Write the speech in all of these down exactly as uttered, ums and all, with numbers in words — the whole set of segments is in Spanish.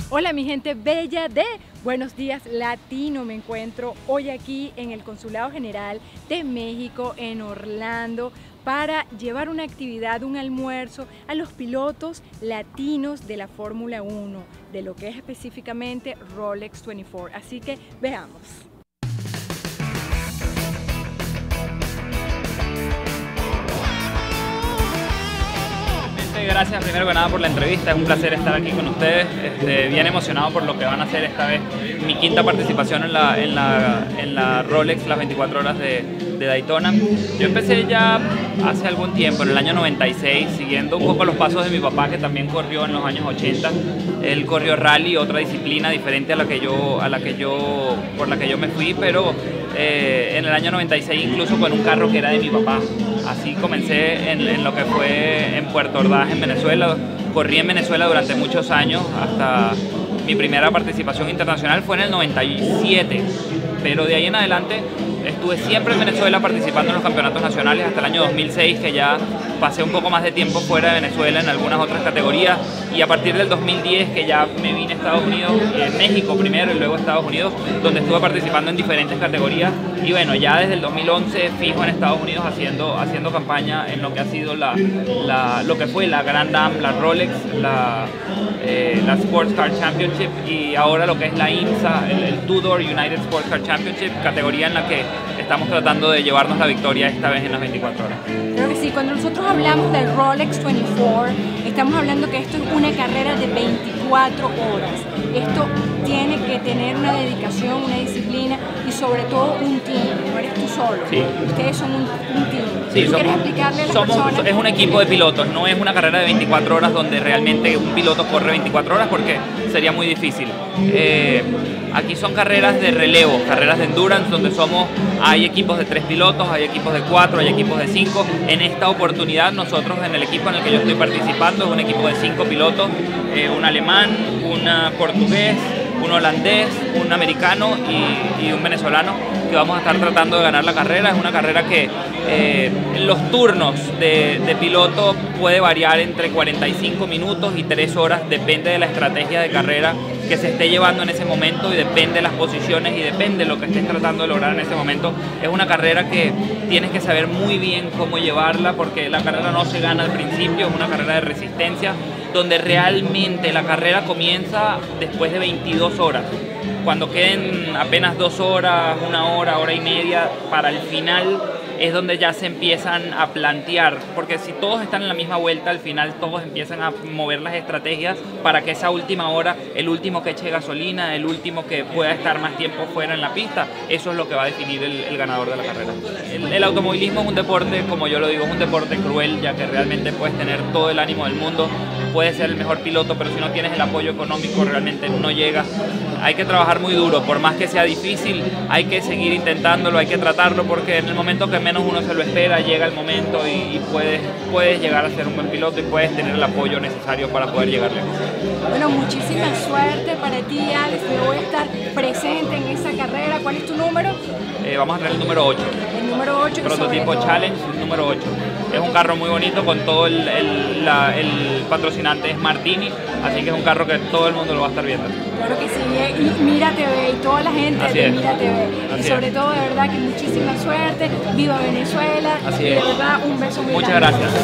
Hola mi gente bella de Buenos Días Latino, me encuentro hoy aquí en el Consulado General de México en Orlando para llevar una actividad, un almuerzo a los pilotos latinos de la Fórmula uno, de lo que es específicamente Rolex veinticuatro, así que veamos. Gracias primero que nada por la entrevista, es un placer estar aquí con ustedes, este, bien emocionado por lo que van a hacer esta vez, mi quinta participación en la, en la, en la Rolex, las veinticuatro horas de, de Daytona. Yo empecé ya hace algún tiempo, en el año noventa y seis, siguiendo un poco los pasos de mi papá, que también corrió en los años ochenta. Él corrió rally, otra disciplina diferente a la que yo, a la que yo, por la que yo me fui, pero eh, en el año noventa y seis incluso con un carro que era de mi papá. Así comencé en, en lo que fue en Puerto Ordaz, en Venezuela. Corrí en Venezuela durante muchos años, hasta mi primera participación internacional fue en el noventa y siete, pero de ahí en adelante estuve siempre en Venezuela participando en los campeonatos nacionales hasta el año dos mil seis, que ya pasé un poco más de tiempo fuera de Venezuela en algunas otras categorías, y a partir del dos mil diez que ya me vine a Estados Unidos, en México primero y luego a Estados Unidos, donde estuve participando en diferentes categorías, y bueno, ya desde el dos mil once fijo en Estados Unidos haciendo, haciendo campaña en lo que ha sido la, la, lo que fue la Grand Am, la Rolex, la, eh, la Sports Car Championship, y ahora lo que es la IMSA, el, el Tudor United Sports Car Championship, categoría en la que estamos tratando de llevarnos la victoria esta vez en las veinticuatro horas. Creo que sí, cuando nosotros hablamos del Rolex veinticuatro, estamos hablando que esto es una carrera de veinticuatro horas. Esto tiene que tener una dedicación, una disciplina y sobre todo un team. No eres tú solo, sí. Ustedes son un, un team. Sí, ¿Tú somos, quieres explicarle a las somos, personas? Es un equipo de pilotos, no es una carrera de veinticuatro horas donde realmente un piloto corre veinticuatro horas, porque sería muy difícil. Eh, aquí son carreras de relevo, carreras de endurance, donde somos, hay equipos de tres pilotos, hay equipos de cuatro, hay equipos de cinco. En esta oportunidad nosotros, en el equipo en el que yo estoy participando, es un equipo de cinco pilotos, eh, un alemán, un portugués, un holandés, un americano y, y un venezolano, que vamos a estar tratando de ganar la carrera. Es una carrera que eh, los turnos de, de piloto puede variar entre cuarenta y cinco minutos y tres horas, depende de la estrategia de carrera que se esté llevando en ese momento y depende de las posiciones y depende de lo que estés tratando de lograr en ese momento. Es una carrera que tienes que saber muy bien cómo llevarla, porque la carrera no se gana al principio, es una carrera de resistencia, donde realmente la carrera comienza después de veintidós horas. Cuando queden apenas dos horas, una hora, hora y media para el final, es donde ya se empiezan a plantear, porque si todos están en la misma vuelta, al final todos empiezan a mover las estrategias para que esa última hora, el último que eche gasolina, el último que pueda estar más tiempo fuera en la pista, eso es lo que va a definir el, el ganador de la carrera. El, el automovilismo es un deporte, como yo lo digo, es un deporte cruel, ya que realmente puedes tener todo el ánimo del mundo, puedes ser el mejor piloto, pero si no tienes el apoyo económico realmente no llegas. Hay que trabajar muy duro, por más que sea difícil, hay que seguir intentándolo, hay que tratarlo, porque en el momento que menos uno se lo espera, llega el momento y, y puedes, puedes llegar a ser un buen piloto y puedes tener el apoyo necesario para poder llegar lejos. Bueno, muchísima suerte para ti, Alex. Yo voy a estar presente en esa carrera. ¿Cuál es tu número? Eh, vamos a tener el número ocho. El número ocho. Prototipo Challenge, el número ocho. Es un carro muy bonito, con todo el, el, la, el patrocinante es Martini, así que es un carro que todo el mundo lo va a estar viendo. Claro que sí, y Mira T V y toda la gente Así de es. Mira T V. Así y sobre es. todo, de verdad, que muchísima suerte, viva Venezuela. Así y es. de verdad, un beso muy Muchas grande. gracias.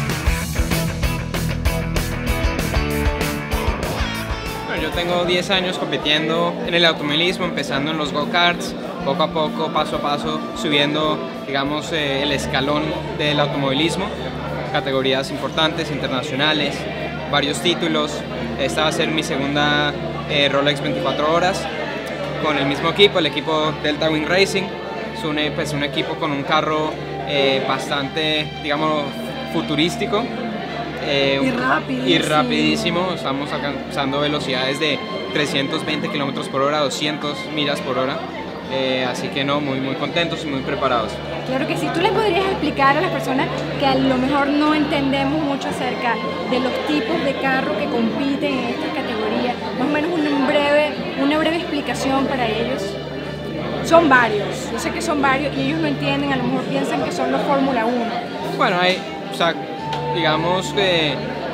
Yo tengo diez años compitiendo en el automovilismo, empezando en los go-karts, poco a poco, paso a paso, subiendo, digamos, eh, el escalón del automovilismo, categorías importantes, internacionales, varios títulos. Esta va a ser mi segunda eh, Rolex veinticuatro horas, con el mismo equipo, el equipo Delta Wing Racing. Es un, pues, un equipo con un carro eh, bastante, digamos, futurístico. Eh, Y rapidísimo. y rapidísimo, estamos alcanzando velocidades de trescientos veinte kilómetros por hora, doscientas millas por hora, eh, así que no, muy muy contentos y muy preparados. Claro que sí. ¿Tú le podrías explicar a las personas que a lo mejor no entendemos mucho acerca de los tipos de carro que compiten en estas categorías? Más o menos una breve, una breve explicación para ellos. Son varios, yo sé que son varios y ellos no entienden, a lo mejor piensan que son los Fórmula uno. Bueno, hay, o sea, digamos que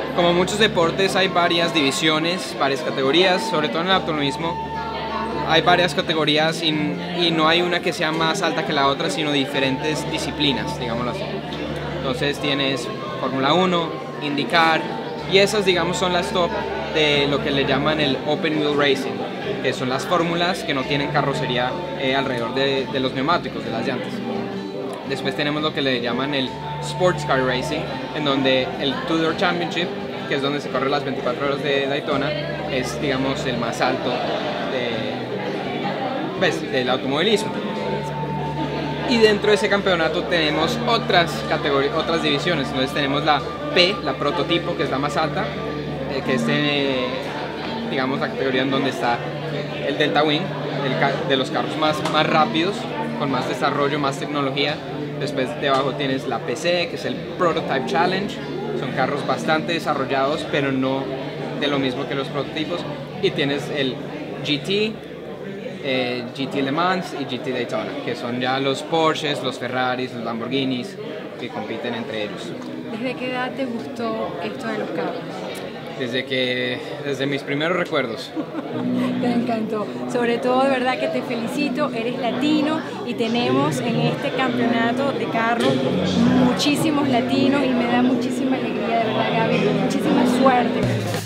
como muchos deportes hay varias divisiones, varias categorías, sobre todo en el automovilismo hay varias categorías y, y no hay una que sea más alta que la otra, sino diferentes disciplinas, digámoslo así. Entonces tienes Fórmula uno, IndyCar, y esas, digamos, son las top de lo que le llaman el Open Wheel Racing, que son las fórmulas que no tienen carrocería eh, alrededor de, de los neumáticos, de las llantas. Después tenemos lo que le llaman el Sports Car Racing, en donde el Tudor Championship, que es donde se corre las veinticuatro horas de Daytona, es, digamos, el más alto de, pues, del automovilismo. Y dentro de ese campeonato tenemos otras categorías, otras divisiones. Entonces tenemos la P, la prototipo, que es la más alta, eh, que es, eh, digamos, la categoría en donde está el Delta Wing, el de los carros más, más rápidos, con más desarrollo, más tecnología. Después debajo tienes la P C, que es el Prototype Challenge. Son carros bastante desarrollados, pero no de lo mismo que los prototipos. Y tienes el G T, eh, G T Le Mans y G T Daytona, que son ya los Porsches, los Ferraris, los Lamborghinis, que compiten entre ellos. ¿Desde qué edad te gustó esto de los carros? Desde que, desde mis primeros recuerdos. Te encantó. Sobre todo, de verdad que te felicito, eres latino y tenemos en este campeonato de carros muchísimos latinos y me da muchísima alegría, de verdad, Gaby, muchísima suerte.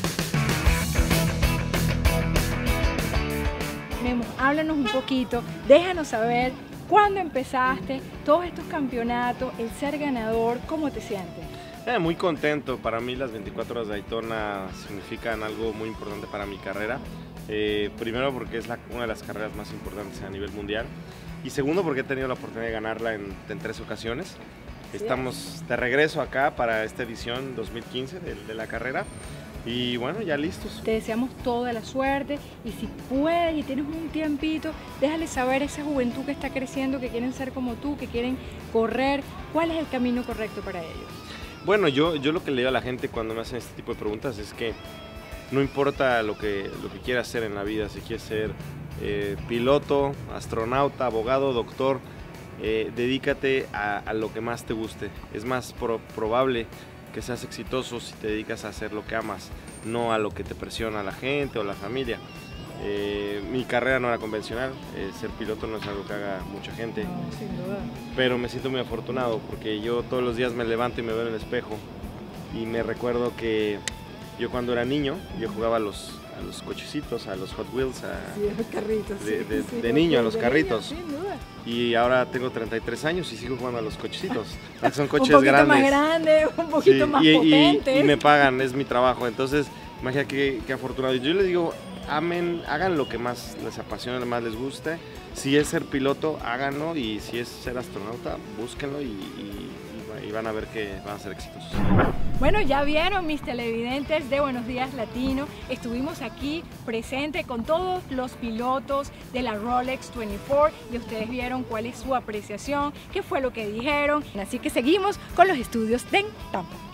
Memo, háblanos un poquito, déjanos saber cuándo empezaste, todos estos campeonatos, el ser ganador, ¿cómo te sientes? Eh, muy contento, para mí las veinticuatro horas de Daytona significan algo muy importante para mi carrera. Eh, primero porque es la, una de las carreras más importantes a nivel mundial y segundo porque he tenido la oportunidad de ganarla en, en tres ocasiones. Estamos de regreso acá para esta edición dos mil quince de, de la carrera y bueno, ya listos. Te deseamos toda la suerte y si puedes y tienes un tiempito, déjale saber a esa juventud que está creciendo, que quieren ser como tú, que quieren correr, cuál es el camino correcto para ellos. Bueno, yo, yo lo que le digo a la gente cuando me hacen este tipo de preguntas es que no importa lo que, lo que quieras hacer en la vida, si quieres ser eh, piloto, astronauta, abogado, doctor, eh, dedícate a, a lo que más te guste. Es más pro, probable que seas exitoso si te dedicas a hacer lo que amas, no a lo que te presiona la gente o la familia. Eh, mi carrera no era convencional, eh, ser piloto no es algo que haga mucha gente, no, sin duda. Pero me siento muy afortunado porque yo todos los días me levanto y me veo en el espejo y me recuerdo que yo cuando era niño, yo jugaba a los, a los cochecitos, a los Hot Wheels, a, sí, a los carritos, de, sí, de, sí, de niño a los de carritos, niño, sin duda. Y ahora tengo treinta y tres años y sigo jugando a los cochecitos, son coches un poquito grandes, más grande, un poquito sí, más y, potentes. Y, y me pagan, es mi trabajo, entonces imagina qué, qué afortunado. Yo les digo, amen, hagan lo que más les apasione, lo más les guste. Si es ser piloto, háganlo, y si es ser astronauta, búsquenlo y, y, y van a ver que van a ser exitosos. Bueno, ya vieron mis televidentes de Buenos Días Latino, estuvimos aquí presente con todos los pilotos de la Rolex veinticuatro y ustedes vieron cuál es su apreciación, qué fue lo que dijeron, así que seguimos con los estudios de Tampa.